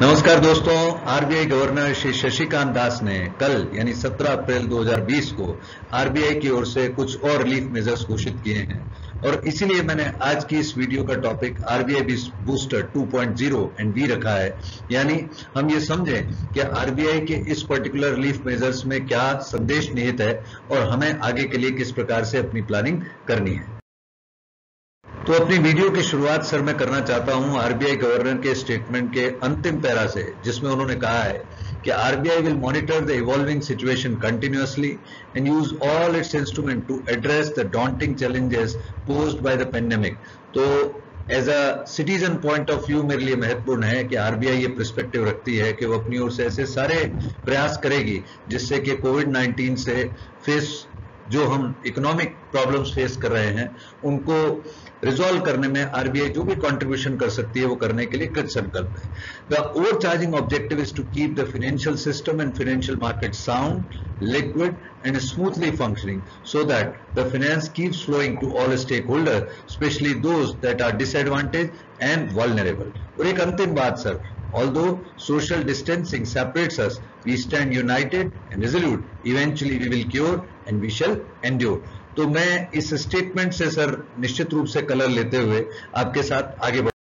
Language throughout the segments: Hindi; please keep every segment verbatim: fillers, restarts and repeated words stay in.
नमस्कार दोस्तों, आरबीआई गवर्नर श्री शशिकांत दास ने कल यानी सत्रह अप्रैल दो हज़ार बीस को आरबीआई की ओर से कुछ और रिलीफ मेजर्स घोषित किए हैं और इसीलिए मैंने आज की इस वीडियो का topic RBI booster two point zero and V रखा है। यानी हम ये समझें कि आरबीआई के इस पर्टिकुलर रिलीफ मेजर्स में क्या संदेश निहित है और हमें आगे के लिए किस प्रकार से अपनी प्लानिंग करनी है। तो अपनी वीडियो की शुरुआत सर मैं करना चाहता हूं आरबीआई गवर्नर के स्टेटमेंट के अंतिम पैरा से, जिसमें उन्होंने कहा है कि RBI will monitor the evolving situation continuously and use all its instrument to address the daunting challenges posed by the pandemic. तो as a citizen point of view मेरे लिए महत्वपूर्ण है कि आरबीआई ये पर्सपेक्टिव रखती है कि वो अपनी ओर से ऐसे सारे प्रयास करेगी जिससे कि कोविड नाइन्टीन से फेस जो हम इकोनॉमिक प्रॉब्लम्स फेस कर रहे हैं उनको रिजॉल्व करने में आरबीआई जो भी कंट्रीब्यूशन कर सकती है वो करने के लिए कृत संकल्प है। The overcharging objective is to keep the financial system and financial market sound, liquid and smoothly functioning so that the finance keeps flowing to all stakeholder, specially those that are disadvantage and vulnerable. और एक अंतिम बात sir, although social distancing separates us, we stand united and resolute. Eventually we will cure and we shall endure. तो मैं इस स्टेटमेंट से सर निश्चित रूप से कलर लेते हुए आपके साथ आगे बढ़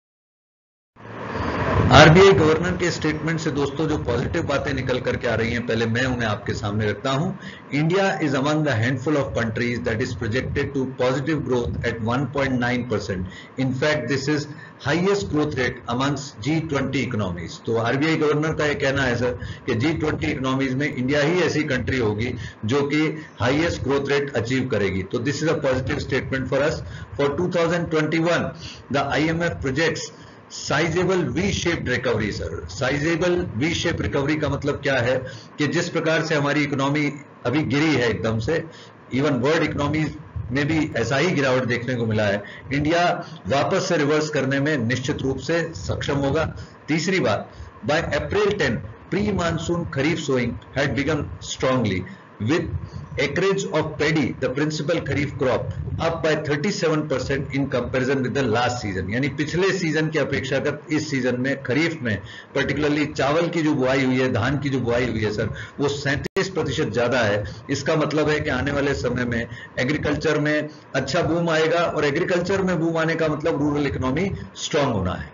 आरबीआई गवर्नर के स्टेटमेंट से दोस्तों जो पॉजिटिव बातें निकल करके आ रही हैं, पहले मैं उन्हें आपके सामने रखता हूं। India is among the handful of countries that is projected to positive growth at one point nine percent. In fact this is highest growth rate amongst G twenty economies. तो आरबीआई गवर्नर का यह कहना है सर कि जी ट्वेंटी इकोनॉमीज में इंडिया ही ऐसी कंट्री होगी जो कि हाईएस्ट ग्रोथ रेट अचीव करेगी। तो this is a positive statement for us. For two thousand twenty one the IMF projects sizeable V shape recovery. Sir sizeable V shape recovery का मतलब क्या है कि जिस प्रकार से हमारी इकोनॉमी अभी गिरी है एकदम से, इवन वर्ल्ड इकोनॉमी में भी ऐसा ही गिरावट देखने को मिला है, इंडिया वापस से रिवर्स करने में निश्चित रूप से सक्षम होगा। तीसरी बात, by April ten pre monsoon kharif sowing had begun strongly with acreage of paddy, the principal kharif crop, up by thirty-seven percent in comparison with the last season। यानी पिछले सीजन की अपेक्षाकृत इस सीजन में खरीफ में पर्टिकुलरली चावल की जो बुआई हुई है, धान की जो बुआई हुई है सर, वो सैंतीस प्रतिशत ज्यादा है। इसका मतलब है कि आने वाले समय में एग्रीकल्चर में अच्छा बूम आएगा और एग्रीकल्चर में बूम आने का मतलब रूरल इकोनॉमी स्ट्रांग होना है।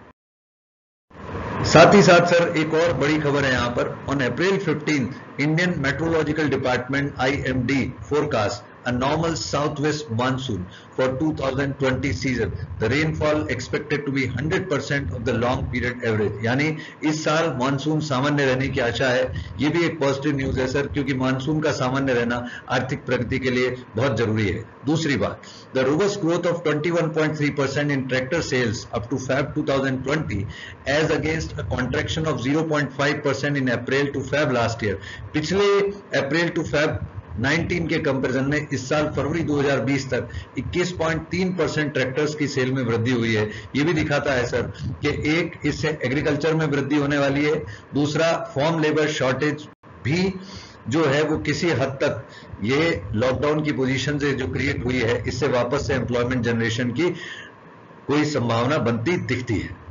साथ ही साथ सर एक और बड़ी खबर है यहाँ पर। On April fifteen Indian meteorological department IMD forecast a normal southwest monsoon for two thousand twenty season. The rainfall expected to be one hundred percent of the long period average। यानी इस साल मानसून सामान्य रहने की आशा है। ये भी एक पॉजिटिव न्यूज है सर, क्योंकि मानसून का सामान्य रहना आर्थिक प्रगति के लिए बहुत जरूरी है। दूसरी बात, the robust growth of twenty-one point three percent in tractor sales up to Feb twenty twenty as against a contraction of zero point five percent in April to Feb last year। पिछले अप्रैल टू फेब नाइनटीन के कंपैरिजन में इस साल फरवरी दो हज़ार बीस तक इक्कीस पॉइंट तीन परसेंट ट्रैक्टर्स की सेल में वृद्धि हुई है। ये भी दिखाता है सर कि एक इससे एग्रीकल्चर में वृद्धि होने वाली है, दूसरा फॉर्म लेबर शॉर्टेज भी जो है वो किसी हद तक ये लॉकडाउन की पोजीशन से जो क्रिएट हुई है, इससे वापस से एम्प्लॉयमेंट जनरेशन की कोई संभावना बनती दिखती है।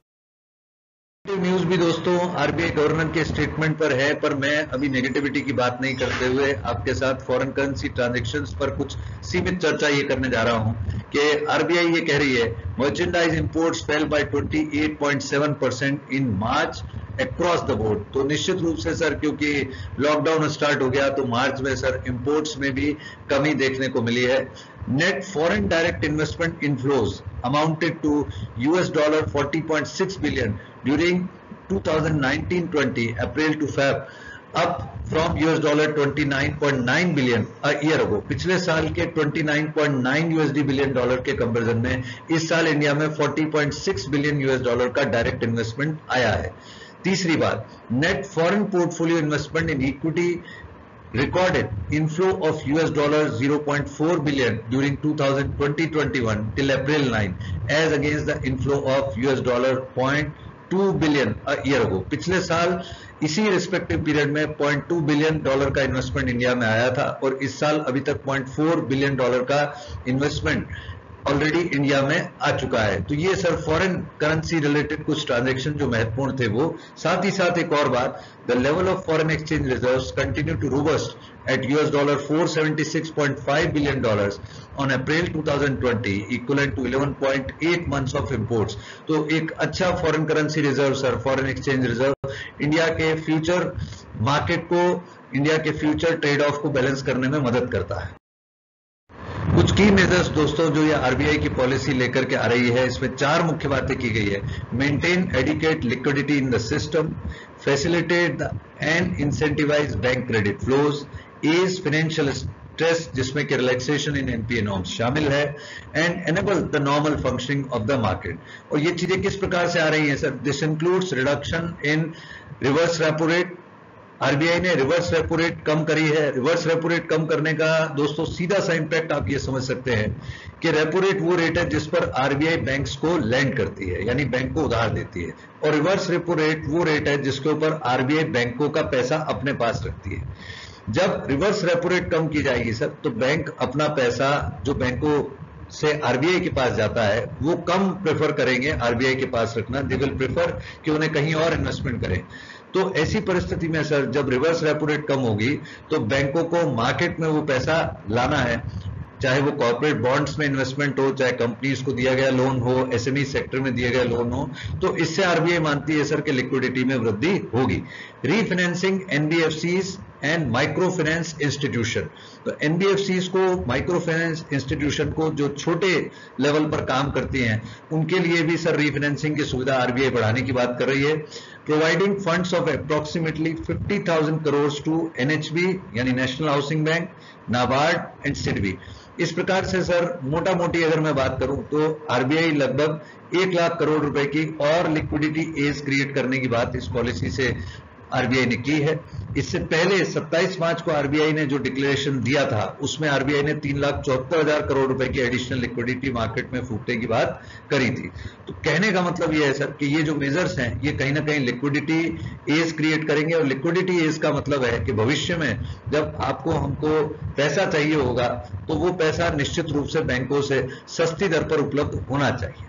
न्यूज भी दोस्तों आरबीआई गवर्नर के स्टेटमेंट पर है, पर मैं अभी नेगेटिविटी की बात नहीं करते हुए आपके साथ फॉरेन करेंसी ट्रांजैक्शंस पर कुछ सीमित चर्चा ये करने जा रहा हूं कि आरबीआई ये कह रही है मर्चेंडाइज इंपोर्ट्स फेल बाय अट्ठाईस पॉइंट सात percent in March across the board. तो निश्चित रूप से सर क्योंकि लॉकडाउन स्टार्ट हो गया तो मार्च में सर इंपोर्ट्स में भी कमी देखने को मिली है। Net foreign direct investment inflows amounted to US dollar forty point six billion during twenty nineteen twenty April to Feb, up from US dollar उनतीस पॉइंट नौ बिलियन अ ईयर अगो। पिछले साल के उनतीस पॉइंट नौ यूएसडी बिलियन डॉलर के कंपैरिजन में इस साल इंडिया में चालीस पॉइंट छह बिलियन यूएस डॉलर का डायरेक्ट इन्वेस्टमेंट आया है। तीसरी बात, net foreign portfolio investment in equity recorded inflow of U S dollar zero point four billion during twenty twenty-one till April ninth as against the inflow of U S dollar zero point two billion a year ago। पिछले साल इसी रिस्पेक्टिव पीरियड में zero point two billion dollar का इन्वेस्टमेंट इंडिया में आया था और इस साल अभी तक zero point four billion dollar का इन्वेस्टमेंट ऑलरेडी इंडिया में आ चुका है। तो ये सर फॉरेन करेंसी रिलेटेड कुछ ट्रांजैक्शन जो महत्वपूर्ण थे वो। साथ ही साथ एक और बात, the level of foreign exchange reserves continue to robust at US dollar four seventy six point five billion dollars on April two thousand twenty, equivalent to eleven point eight months of imports. तो एक अच्छा foreign currency reserve sir, foreign exchange reserve India के फ्यूचर मार्केट को, इंडिया के फ्यूचर ट्रेड ऑफ को बैलेंस करने में मदद करता है। कुछ की मेजर्स दोस्तों जो ये आरबीआई की पॉलिसी लेकर के आ रही है, इसमें चार मुख्य बातें की गई है। Maintain adequate liquidity in the system, facilitate and incentivize bank credit flows, as financial stress जिसमें कि रिलैक्सेशन इन एनपीए नॉर्म्स शामिल है, and enable the normal functioning of the market. और ये चीजें किस प्रकार से आ रही हैं sir? This includes reduction in reverse repo rate. RBI ने रिवर्स रेपो रेट कम करी है। रिवर्स रेपो रेट कम करने का दोस्तों सीधा सा इंपैक्ट आप ये समझ सकते हैं कि रेपो रेट वो रेट है जिस पर आरबीआई बैंक्स को लैंड करती है, यानी बैंक को उधार देती है, और रिवर्स रेपो रेट वो रेट है जिसके ऊपर आरबीआई बैंकों का पैसा अपने पास रखती है। जब रिवर्स रेपो रेट कम की जाएगी सर, तो बैंक अपना पैसा जो बैंकों से आरबीआई के पास जाता है वो कम प्रेफर करेंगे आरबीआई के पास रखना। दे विल प्रेफर कि उन्हें कहीं और इन्वेस्टमेंट करें। तो ऐसी परिस्थिति में सर जब रिवर्स रेपो रेट कम होगी तो बैंकों को मार्केट में वो पैसा लाना है, चाहे वो कॉर्पोरेट बॉन्ड्स में इन्वेस्टमेंट हो, चाहे कंपनीज को दिया गया लोन हो, एसएमई सेक्टर में दिया गया लोन हो। तो इससे आरबीआई मानती है सर कि लिक्विडिटी में वृद्धि होगी। Refinancing NBFCs and micro finance institution, तो एनबीएफसीज को, माइक्रो फाइनेंस इंस्टीट्यूशन को जो छोटे लेवल पर काम करती हैं, उनके लिए भी सर रीफाइनेंसिंग की सुविधा आरबीआई बढ़ाने की बात कर रही है। Providing funds of approximately fifty thousand crore to NHB यानी National Housing Bank, NABARD and SIDBI. इस प्रकार से सर मोटा मोटी अगर मैं बात करूं तो आरबीआई लगभग एक लाख करोड़ रुपए की और लिक्विडिटी एज क्रिएट करने की बात इस पॉलिसी से आरबीआई ने की है। इससे पहले सत्ताईस मार्च को आरबीआई ने जो डिक्लेरेशन दिया था उसमें आरबीआई ने तीन लाख चौहत्तर हजार करोड़ रुपए की एडिशनल लिक्विडिटी मार्केट में फूकने की बात करी थी। तो कहने का मतलब यह है सर कि ये जो मेजर्स हैं ये कहीं ना कहीं लिक्विडिटी एज क्रिएट करेंगे, और लिक्विडिटी एज का मतलब है कि भविष्य में जब आपको हमको पैसा चाहिए होगा तो वो पैसा निश्चित रूप से बैंकों से सस्ती दर पर उपलब्ध होना चाहिए।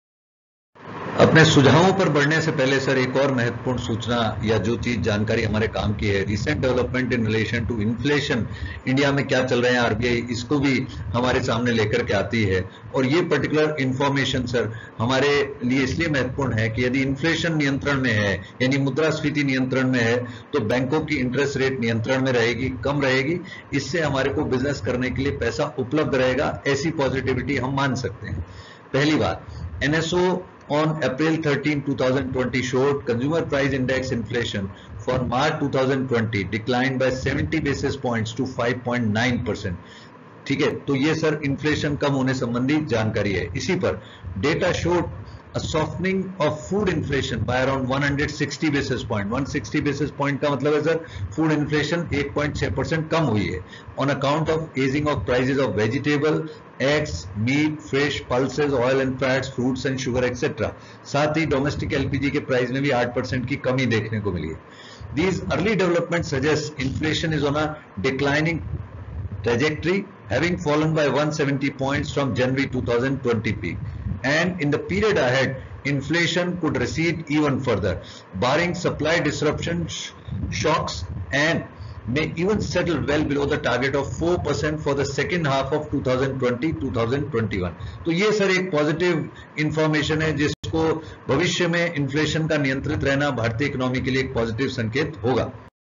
अपने सुझावों पर बढ़ने से पहले सर एक और महत्वपूर्ण सूचना या जो चीज जानकारी हमारे काम की है, recent development in relation to inflation, India में क्या चल रहे हैं आरबीआई इसको भी हमारे सामने लेकर के आती है। और ये पर्टिकुलर इंफॉर्मेशन सर हमारे लिए इसलिए महत्वपूर्ण है कि यदि इन्फ्लेशन नियंत्रण में है यानी मुद्रास्फीति नियंत्रण में है तो बैंकों की इंटरेस्ट रेट नियंत्रण में रहेगी, कम रहेगी। इससे हमारे को बिजनेस करने के लिए पैसा उपलब्ध रहेगा, ऐसी पॉजिटिविटी हम मान सकते हैं। पहली बात, NSO on April thirteenth, twenty twenty showed consumer price index inflation for March twenty twenty declined by seventy basis points to five point nine percent। ठीक है, तो ये सर इन्फ्लेशन कम होने संबंधी जानकारी है। इसी पर data showed a softening of food inflation by around one hundred sixty basis point। one hundred sixty basis point का मतलब है सर फूड इन्फ्लेशन एक पॉइंट छह परसेंट कम हुई है on account of easing of prices of vegetable, eggs, meat, fish, pulses, oil and fats, fruits and sugar etc। साथ ही डोमेस्टिक एलपीजी के प्राइस में भी आठ परसेंट की कमी देखने को मिली है। These early developments suggest inflation is on a declining trajectory, having fallen by one hundred seventy points from January twenty twenty peak, and in the period ahead inflation could recede even further barring supply disruption shocks and may even settle well below the target of four percent for the second half of twenty twenty to twenty twenty-one। तो ये सर एक पॉजिटिव इंफॉर्मेशन है जिसको भविष्य में इन्फ्लेशन का नियंत्रित रहना भारतीय इकोनॉमी के लिए एक पॉजिटिव संकेत होगा।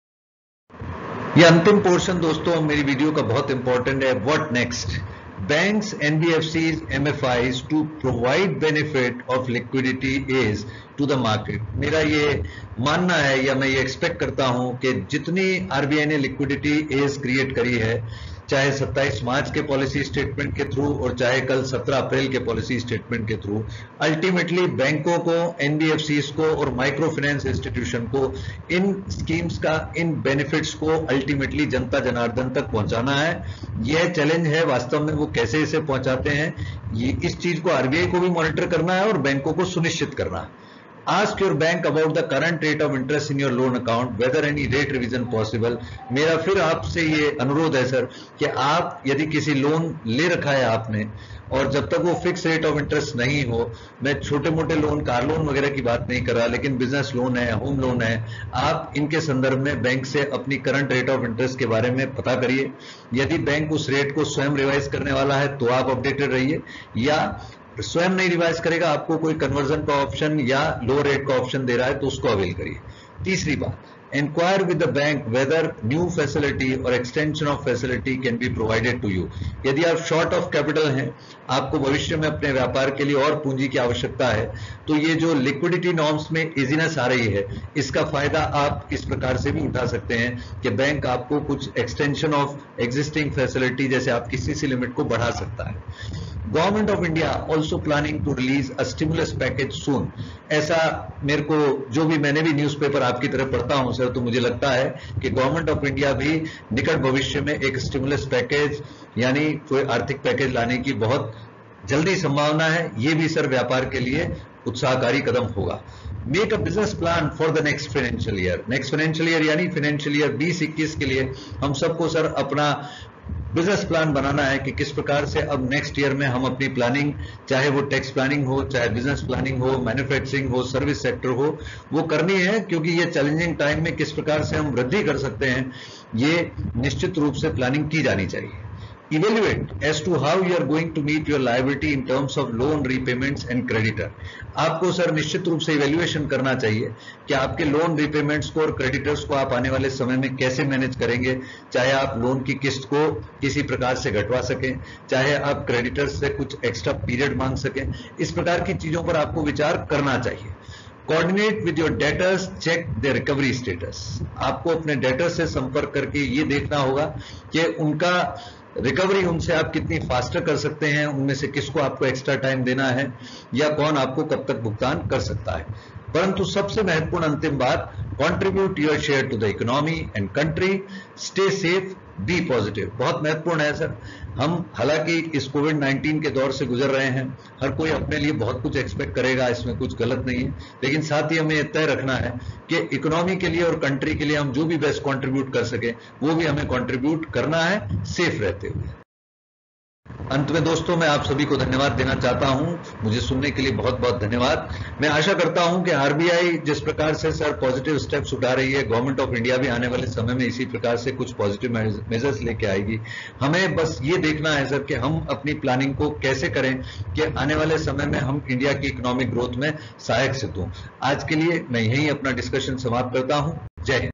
ये अंतिम पोर्शन दोस्तों मेरी वीडियो का बहुत इंपॉर्टेंट है। What next? Banks, N B F Cs, M F Is to provide benefit of liquidity ease to the market। मेरा ये मानना है या मैं ये एक्सपेक्ट करता हूं कि जितनी आरबीआई ने लिक्विडिटी एज क्रिएट करी है, चाहे सत्ताईस मार्च के पॉलिसी स्टेटमेंट के थ्रू और चाहे कल सत्रह अप्रैल के पॉलिसी स्टेटमेंट के थ्रू, अल्टीमेटली बैंकों को, एनबीएफसीज को और माइक्रो फाइनेंस इंस्टीट्यूशन को इन स्कीम्स का, इन बेनिफिट्स को अल्टीमेटली जनता जनार्दन तक पहुंचाना है। यह चैलेंज है वास्तव में, वो कैसे इसे पहुंचाते हैं, ये इस चीज को आरबीआई को भी मॉनिटर करना है और बैंकों को सुनिश्चित करना है। Ask your bank about the current rate of interest in your loan account, whether any rate revision possible. मेरा फिर आपसे ये अनुरोध है सर कि आप यदि किसी लोन ले रखा है आपने और जब तक वो फिक्स रेट ऑफ इंटरेस्ट नहीं हो, मैं छोटे मोटे लोन, कार लोन वगैरह की बात नहीं कर रहा, लेकिन बिजनेस लोन है, होम लोन है, आप इनके संदर्भ में बैंक से अपनी करंट रेट ऑफ इंटरेस्ट के बारे में पता करिए। यदि बैंक उस रेट को स्वयं रिवाइज करने वाला है तो आप अपडेटेड रहिए, या स्वयं नहीं रिवाइज करेगा, आपको कोई कन्वर्जन का ऑप्शन या लो रेट का ऑप्शन दे रहा है तो उसको अवेल करिए। तीसरी बात, inquire with the bank whether new facility और extension of facility can be provided to you. यदि आप शॉर्ट ऑफ कैपिटल हैं, आपको भविष्य में अपने व्यापार के लिए और पूंजी की आवश्यकता है, तो ये जो लिक्विडिटी नॉर्म्स में इजीनेस आ रही है, इसका फायदा आप इस प्रकार से भी उठा सकते हैं कि बैंक आपको कुछ एक्सटेंशन ऑफ एग्जिस्टिंग फैसिलिटी, जैसे आपकी सीसी लिमिट को बढ़ा सकता है। Government of India also planning to release a stimulus package soon. ऐसा मेरे को, जो भी मैंने भी न्यूज़पेपर आपकी तरफ पढ़ता हूं सर, तो मुझे लगता है कि गवर्नमेंट ऑफ इंडिया भी निकट भविष्य में एक स्टिमुलस पैकेज यानी कोई आर्थिक पैकेज लाने की बहुत जल्दी संभावना है। ये भी सर व्यापार के लिए उत्साहकारी कदम होगा। Make a business plan for the next financial year. Next financial year यानी फाइनेंशियल ईयर बीस इक्कीस के लिए हम सबको सर अपना बिजनेस प्लान बनाना है कि किस प्रकार से अब नेक्स्ट ईयर में हम अपनी प्लानिंग, चाहे वो टैक्स प्लानिंग हो, चाहे बिजनेस प्लानिंग हो, मैन्युफैक्चरिंग हो, सर्विस सेक्टर हो, वो करनी है, क्योंकि ये चैलेंजिंग टाइम में किस प्रकार से हम वृद्धि कर सकते हैं, ये निश्चित रूप से प्लानिंग की जानी चाहिए। Evaluate as to how you are going to meet your liability in terms of loan repayments and creditor। आपको सर निश्चित रूप से इवेल्युएशन करना चाहिए कि आपके लोन रिपेमेंट्स को और क्रेडिटर्स को आप आने वाले समय में कैसे मैनेज करेंगे, चाहे आप लोन की किस्त को किसी प्रकार से घटवा सकें, चाहे आप क्रेडिटर्स से कुछ एक्स्ट्रा पीरियड मांग सकें, इस प्रकार की चीजों पर आपको विचार करना चाहिए। Coordinate with your debtors, check the recovery status. आपको अपने डेटर्स से संपर्क करके ये देखना होगा कि उनका रिकवरी, उनसे आप कितनी फास्टर कर सकते हैं, उनमें से किसको आपको एक्स्ट्रा टाइम देना है, या कौन आपको कब तक भुगतान कर सकता है। परंतु सबसे महत्वपूर्ण अंतिम बात, contribute your share to the economy and country, stay safe, be positive. बहुत महत्वपूर्ण है सर। हम हालांकि इस कोविड नाइन्टीन के दौर से गुजर रहे हैं, हर कोई अपने लिए बहुत कुछ एक्सपेक्ट करेगा, इसमें कुछ गलत नहीं है, लेकिन साथ ही हमें यह तय रखना है कि इकोनॉमी के लिए और कंट्री के लिए हम जो भी बेस्ट कंट्रीब्यूट कर सके वो भी हमें कंट्रीब्यूट करना है, सेफ रहते हुए। अंत में दोस्तों, मैं आप सभी को धन्यवाद देना चाहता हूं। मुझे सुनने के लिए बहुत बहुत धन्यवाद। मैं आशा करता हूं कि आरबीआई जिस प्रकार से सर पॉजिटिव स्टेप्स उठा रही है, गवर्नमेंट ऑफ इंडिया भी आने वाले समय में इसी प्रकार से कुछ पॉजिटिव मेजर्स लेके आएगी। हमें बस ये देखना है सर कि हम अपनी प्लानिंग को कैसे करें कि आने वाले समय में हम इंडिया की इकोनॉमिक ग्रोथ में सहायक सिद्ध हों। आज के लिए मैं यहीं अपना डिस्कशन समाप्त करता हूं। जय हिंद।